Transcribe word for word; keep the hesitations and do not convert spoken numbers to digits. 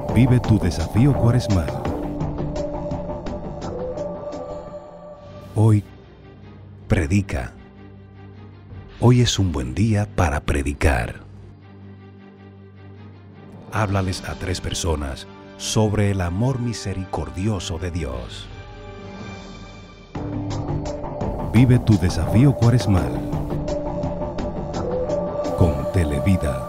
Vive tu desafío cuaresmal. Hoy, predica. Hoy es un buen día para predicar. Háblales a tres personas sobre el amor misericordioso de Dios. Vive tu desafío cuaresmal con Televida.